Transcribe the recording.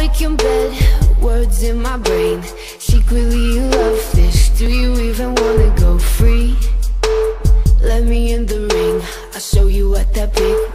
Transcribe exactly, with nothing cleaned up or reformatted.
Breaking bed, words in my brain. Secretly you love fish, do you even wanna go free? Let me in the ring, I'll show you what that big